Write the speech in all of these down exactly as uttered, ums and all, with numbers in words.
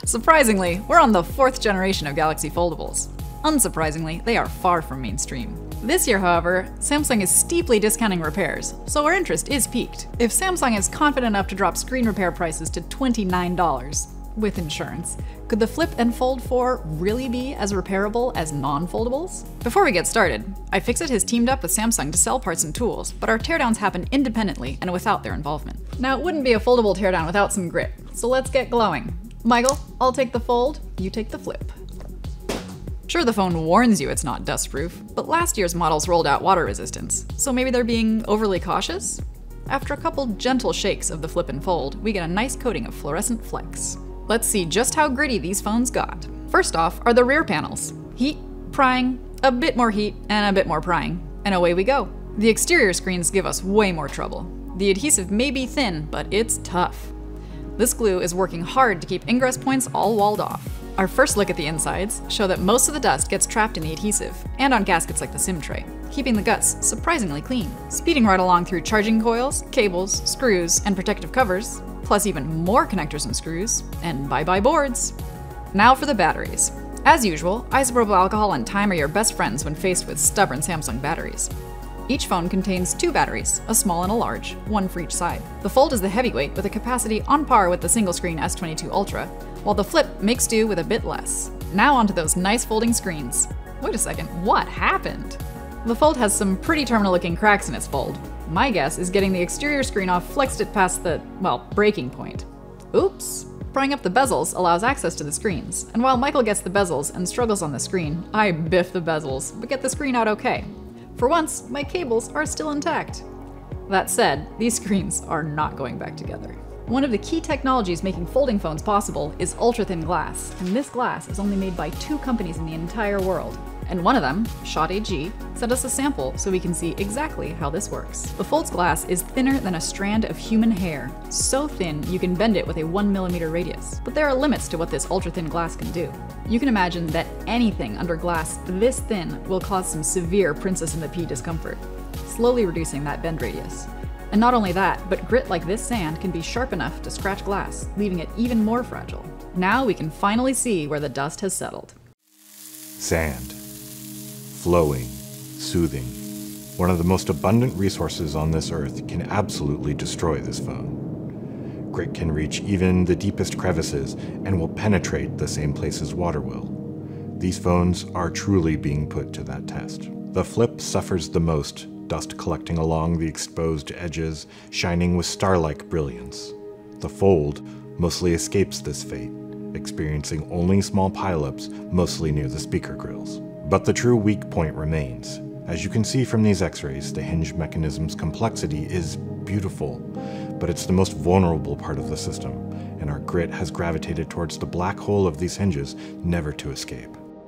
Surprisingly, we're on the fourth generation of Galaxy Foldables. Unsurprisingly, they are far from mainstream. This year, however, Samsung is steeply discounting repairs, so our interest is piqued. If Samsung is confident enough to drop screen repair prices to twenty-nine dollars, with insurance, could the Flip and Fold four really be as repairable as non-foldables? Before we get started, iFixit has teamed up with Samsung to sell parts and tools, but our teardowns happen independently and without their involvement. Now, it wouldn't be a foldable teardown without some grit, so let's get glowing. Michael, I'll take the fold, you take the flip. Sure, the phone warns you it's not dust-proof, but last year's models rolled out water resistance, so maybe they're being overly cautious? After a couple gentle shakes of the Flip and Fold, we get a nice coating of fluorescent flecks. Let's see just how gritty these phones got. First off are the rear panels. Heat, prying, a bit more heat, and a bit more prying, and away we go. The exterior screens give us way more trouble. The adhesive may be thin, but it's tough. This glue is working hard to keep ingress points all walled off. Our first look at the insides show that most of the dust gets trapped in the adhesive, and on gaskets like the SIM tray, keeping the guts surprisingly clean. Speeding right along through charging coils, cables, screws, and protective covers, plus even more connectors and screws, and bye-bye boards. Now for the batteries. As usual, isopropyl alcohol and time are your best friends when faced with stubborn Samsung batteries. Each phone contains two batteries, a small and a large, one for each side. The Fold is the heavyweight with a capacity on par with the single-screen S twenty-two Ultra, while the Flip makes do with a bit less. Now onto those nice folding screens. Wait a second, what happened? The Fold has some pretty terminal-looking cracks in its fold. My guess is getting the exterior screen off flexed it past the, well, breaking point. Oops. Prying up the bezels allows access to the screens, and while Michael gets the bezels and struggles on the screen, I biff the bezels, but get the screen out okay. For once, my cables are still intact. That said, these screens are not going back together. One of the key technologies making folding phones possible is ultra-thin glass, and this glass is only made by two companies in the entire world. And one of them, Schott A G, sent us a sample so we can see exactly how this works. The Fold's glass is thinner than a strand of human hair, so thin you can bend it with a one millimeter radius. But there are limits to what this ultra-thin glass can do. You can imagine that anything under glass this thin will cause some severe Princess and the Pea discomfort, slowly reducing that bend radius. And not only that, but grit like this sand can be sharp enough to scratch glass, leaving it even more fragile. Now we can finally see where the dust has settled. Sand. Flowing, soothing. One of the most abundant resources on this earth can absolutely destroy this phone. Grit can reach even the deepest crevices and will penetrate the same places water will. These phones are truly being put to that test. The Flip suffers the most, dust collecting along the exposed edges, shining with star-like brilliance. The Fold mostly escapes this fate, experiencing only small pileups, mostly near the speaker grills. But the true weak point remains. As you can see from these x-rays, the hinge mechanism's complexity is beautiful, but it's the most vulnerable part of the system, and our grit has gravitated towards the black hole of these hinges, never to escape.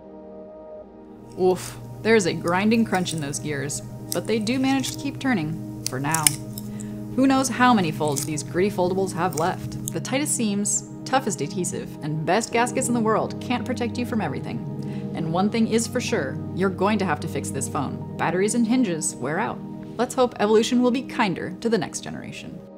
Oof, there's a grinding crunch in those gears, but they do manage to keep turning, for now. Who knows how many folds these gritty foldables have left? The tightest seams, toughest adhesive, and best gaskets in the world can't protect you from everything. And one thing is for sure, you're going to have to fix this phone. Batteries and hinges wear out. Let's hope evolution will be kinder to the next generation.